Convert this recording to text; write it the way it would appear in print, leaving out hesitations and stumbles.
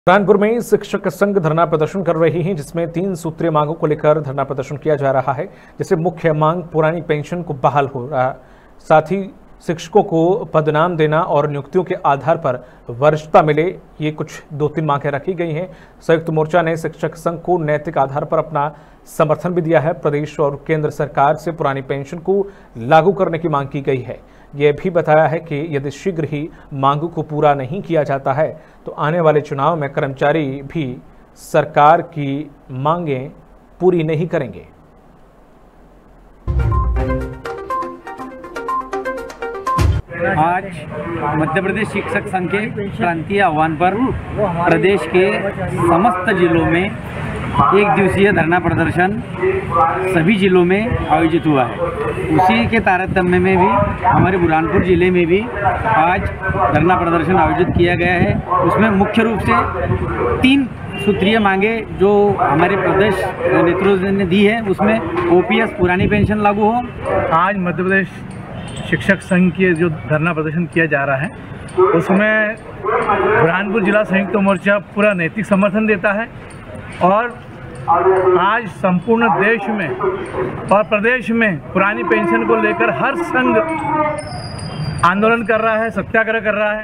बुरहानपुर में शिक्षक संघ धरना प्रदर्शन कर रही है, जिसमें 3 सूत्रीय मांगों को लेकर धरना प्रदर्शन किया जा रहा है। जैसे मुख्य मांग पुरानी पेंशन को बहाल हो रहा, साथ ही शिक्षकों को पदनाम देना और नियुक्तियों के आधार पर वरिष्ठता मिले, ये कुछ 2-3 मांगें रखी गई हैं। संयुक्त मोर्चा ने शिक्षक संघ को नैतिक आधार पर अपना समर्थन भी दिया है। प्रदेश और केंद्र सरकार से पुरानी पेंशन को लागू करने की मांग की गई है। यह भी बताया है कि यदि शीघ्र ही मांगों को पूरा नहीं किया जाता है तो आने वाले चुनाव में कर्मचारी भी सरकार की मांगें पूरी नहीं करेंगे। आज मध्य प्रदेश शिक्षक संघ के प्रांतीय आह्वान पर प्रदेश के समस्त जिलों में एक दिवसीय धरना प्रदर्शन सभी जिलों में आयोजित हुआ है। उसी के तारतम्य में भी हमारे बुरहानपुर जिले में भी आज धरना प्रदर्शन आयोजित किया गया है। उसमें मुख्य रूप से 3 सूत्रीय मांगे जो हमारे प्रदेश नेतृत्व ने दी है, उसमें ओपीएस पुरानी पेंशन लागू हो। आज मध्य प्रदेश शिक्षक संघ के जो धरना प्रदर्शन किया जा रहा है, उसमें बुरहानपुर जिला संयुक्त मोर्चा पूरा नैतिक समर्थन देता है और आज संपूर्ण देश में और प्रदेश में पुरानी पेंशन को लेकर हर संघ आंदोलन कर रहा है, सत्याग्रह कर रहा है।